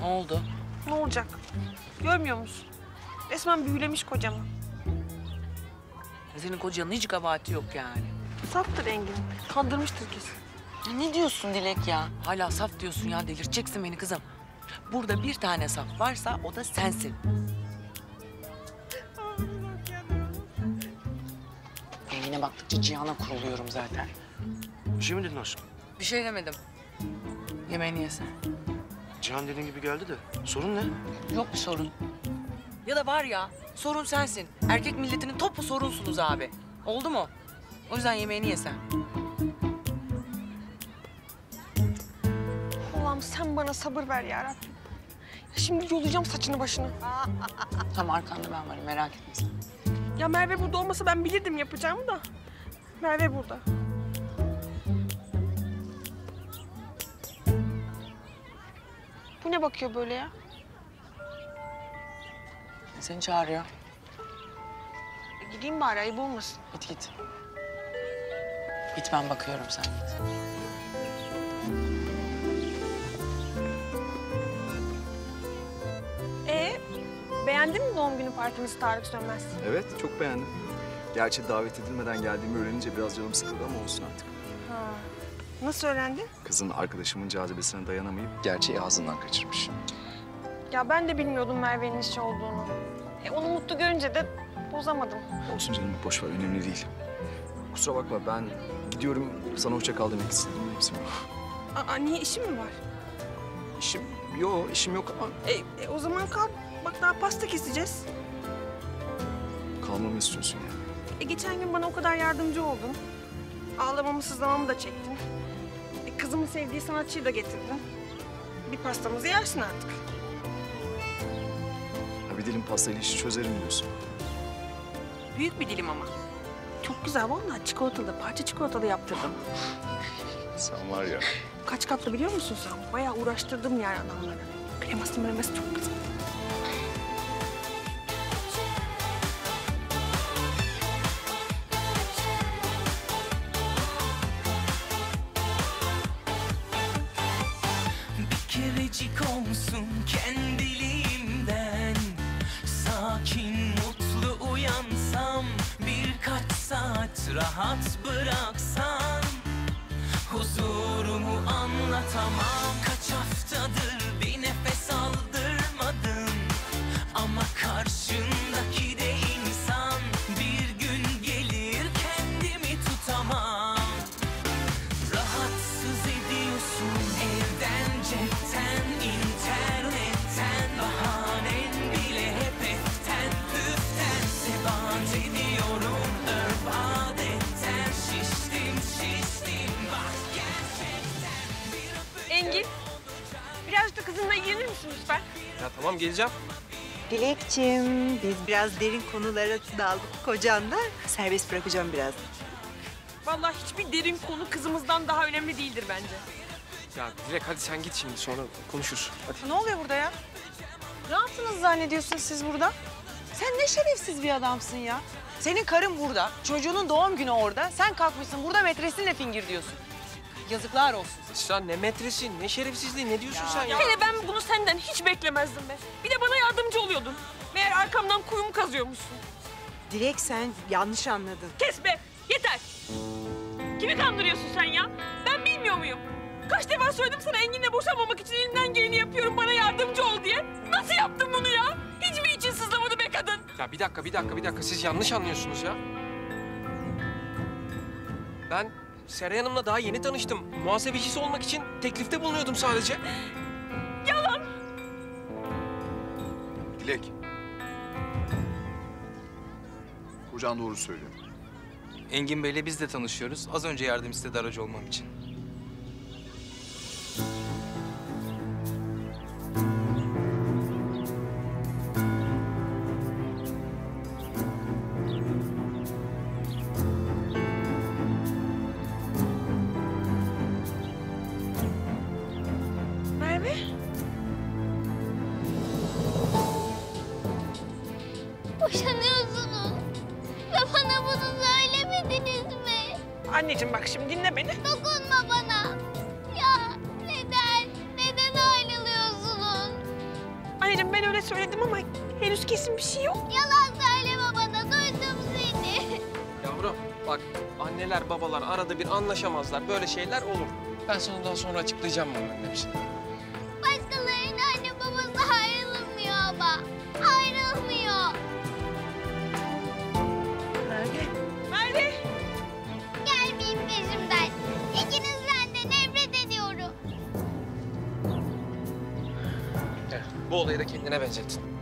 oldu? Ne olacak? Görmüyor musun? Resmen büyülemiş kocamı. Senin kocanın hiç kabahati yok yani. Saftır Engin. Kandırmıştır kesin. Ya ne diyorsun Dilek ya? Hala saf diyorsun ya, delirteceksin beni kızım. Burada bir tane saf varsa o da sensin. Engin'e baktıkça Cihan'a kuruluyorum zaten. Bir şey mi dedin aşkım? Bir şey demedim. Yemeğini yesen. Cihan dediğin gibi geldi de sorun ne? Yok bir sorun. Ya da var ya, sorun sensin. Erkek milletinin topu sorunsunuz abi. Oldu mu? O yüzden yemeğini yesen. Allah'ım sen bana sabır ver ya Rabbim. Ya şimdi yolacağım saçını başını. Tam arkanda ben varım, merak etme sen. Ya Merve burada olmasa ben bilirdim yapacağımı da. Merve burada. Bu ne bakıyor böyle ya? Seni çağırıyor. Gideyim bari ayıp olmasın. Git git. Git, ben bakıyorum, sen git. Beğendin mi doğum günü partimizi Tarık Sönmez? Evet, çok beğendim. Gerçi davet edilmeden geldiğimi öğrenince biraz canım sıkıldı ama olsun artık. Ha. Nasıl öğrendin? Kızın arkadaşımın cazibesine dayanamayıp gerçeği ağzından kaçırmış. Ya ben de bilmiyordum Merve'nin işi olduğunu. Onu mutlu görünce de bozamadım. Olsun canım, boş ver, önemli değil. Kusura bakma, ben gidiyorum, sana hoşça kal demek istedim. Aa, niye işin mi var? İşim, işim yok ama O zaman kal. Bak daha pasta keseceğiz. kalmamı istiyorsun yani. Geçen gün bana o kadar yardımcı oldun. Ağlamamı, sızlamamı da çektin. Kızımın sevdiği sanatçıyı da getirdin. Bir pastamızı yersin artık. Ha, bir dilim pastayla işi çözerim diyorsun. Büyük bir dilim ama. Çok güzel vallahi, çikolatalı, parça çikolatalı yaptırdım. Sen var ya. Kaç katlı biliyor musun sen? Bayağı uğraştırdım yani adamları. Kreması çok güzel. Kerecik olsun kendiliğimden, sakin mutlu uyansam, birkaç saat rahat bıraksan, huzurumu anlatamam. Kaç haftadır bir nefes aldırmadın, ama karşındaki de insan. Bir gün gelir kendimi tutamam. Rahatsız ediyorsun evden, cepten, internetten, bahanen bile hep eften püften. Sebat ediyorum örf adetten, şiştim bak gerçekten. Engin, birazcık da kızınla ilgilenir misin lütfen? Ya tamam, geleceğim. Dilekçim, biz biraz derin konulara daldık kocanla. Serbest bırakacağım biraz. Vallahi hiçbir derin konu kızımızdan daha önemli değildir bence. Ya Dilek, hadi sen git şimdi, sonra konuşuruz. Hadi. Ne oluyor burada ya? Ne yaptınız zannediyorsunuz siz burada? Sen ne şerefsiz bir adamsın ya. Senin karın burada, çocuğunun doğum günü orada. Sen kalkmışsın burada metresinle fingir diyorsun. Yazıklar olsun. Esra, ne metresi, ne şerefsizliği, ne diyorsun sen ya? Hele ben bunu senden hiç beklemezdim be. Bir de bana yardımcı oluyordun. Meğer arkamdan kuyumu kazıyormuşsun. Dilek, sen yanlış anladın. Kes be, yeter. Kimi kandırıyorsun sen ya? Ben bilmiyor muyum? Kaç defa söyledim sana Engin'le boşanmamak için elimden geleni yapıyorum, bana yardımcı ol diye. Nasıl yaptın bunu ya? Hiç mi için sızlamadı be kadın? Ya bir dakika. Siz yanlış anlıyorsunuz ya. Ben Seray Hanım'la daha yeni tanıştım. Muhasebecisi olmak için teklifte bulunuyordum sadece. Yalan. Dilek. Kocan doğru söylüyor. Engin Bey'le biz de tanışıyoruz. Az önce yardım istedi aracı olmam için. Merve. Boşanıyorsunuz. Ve bana bunu söylemediniz mi? Anneciğim bak şimdi dinle beni. Dokunma bana. Ya neden? Neden ayrılıyorsunuz? Anneciğim ben öyle söyledim ama henüz kesin bir şey yok. Yalan söyleme bana, duydum seni. Yavrum bak anneler babalar arada bir anlaşamazlar. Böyle şeyler olur. Ben sana daha sonra açıklayacağım bunların hepsini. Başkalarının anne babası ayrılmıyor ama. Ayrılmıyor. Merve. Gelmeyin peşimden. İkinizden de nefret ediyorum. Bu olayı da kendine benzettin.